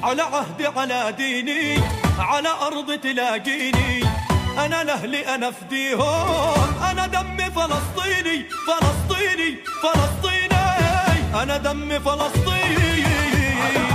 على عهدي على ديني على أرض تلاقيني، أنا لأهلي أنا أفديهم، أنا دمي فلسطيني فلسطيني فلسطيني، أنا دمي فلسطيني.